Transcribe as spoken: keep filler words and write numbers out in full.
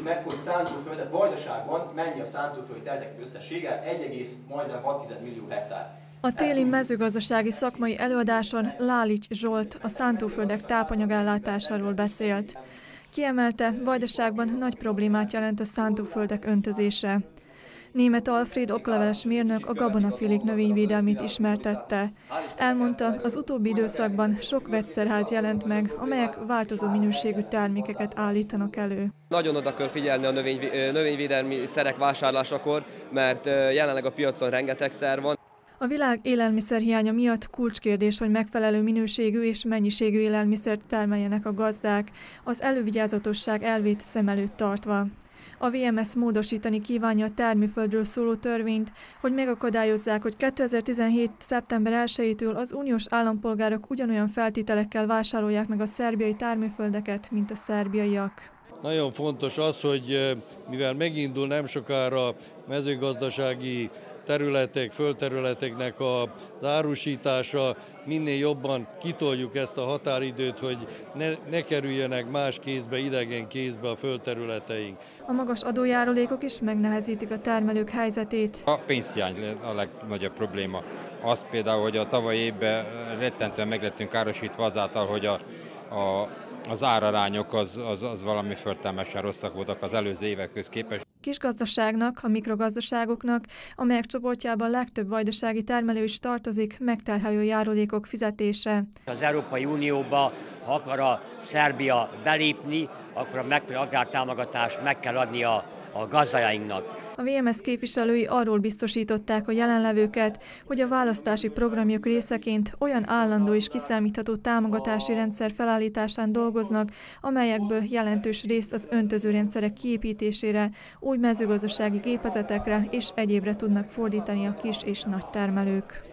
Nézzük meg, hogy szántóföldet Vajdaságban mennyi a szántóföldi területek összessége, egy egész hat millió hektár. A téli mezőgazdasági szakmai előadáson Lálics Zsolt a szántóföldek tápanyagellátásáról beszélt. Kiemelte, Vajdaságban nagy problémát jelent a szántóföldek öntözése. Németh Alfréd okleveles mérnök a gabonafélék növényvédelmét ismertette. Elmondta, az utóbbi időszakban sok vegyszerház jelent meg, amelyek változó minőségű termékeket állítanak elő. Nagyon oda kell figyelni a növény, növényvédelmi szerek vásárlásakor, mert jelenleg a piacon rengeteg szer van. A világ élelmiszerhiánya miatt kulcskérdés, hogy megfelelő minőségű és mennyiségű élelmiszert termeljenek a gazdák, az elővigyázatosság elvét szem előtt tartva. A vé em es módosítani kívánja a termőföldről szóló törvényt, hogy megakadályozzák, hogy kétezer-tizenhét. szeptember elsejétől az uniós állampolgárok ugyanolyan feltételekkel vásárolják meg a szerbiai termőföldeket, mint a szerbiaiak. Nagyon fontos az, hogy mivel megindul nem sokára mezőgazdasági területek, földterületeknek az árusítása, minél jobban kitoljuk ezt a határidőt, hogy ne, ne kerüljenek más kézbe, idegen kézbe a földterületeink. A magas adójárulékok is megnehezítik a termelők helyzetét. A pénzhiány a legnagyobb probléma. Az például, hogy a tavalyi évben rettentően meg lettünk károsítva azáltal, hogy a, a, az árarányok az, az, az valami förtelmesen rosszak voltak az előző évekhez képest. Kisgazdaságnak, a mikrogazdaságoknak, amelyek csoportjában legtöbb vajdasági termelő is tartozik, megterhelő járulékok fizetése. Az Európai Unióba, ha akar a Szerbia belépni, akkor a megfelelő agrártámogatást meg kell adni a, a gazdáinknak. A vé em es képviselői arról biztosították a jelenlevőket, hogy a választási programjuk részeként olyan állandó és kiszámítható támogatási rendszer felállításán dolgoznak, amelyekből jelentős részt az öntözőrendszerek kiépítésére, új mezőgazdasági gépezetekre és egyébre tudnak fordítani a kis és nagy termelők.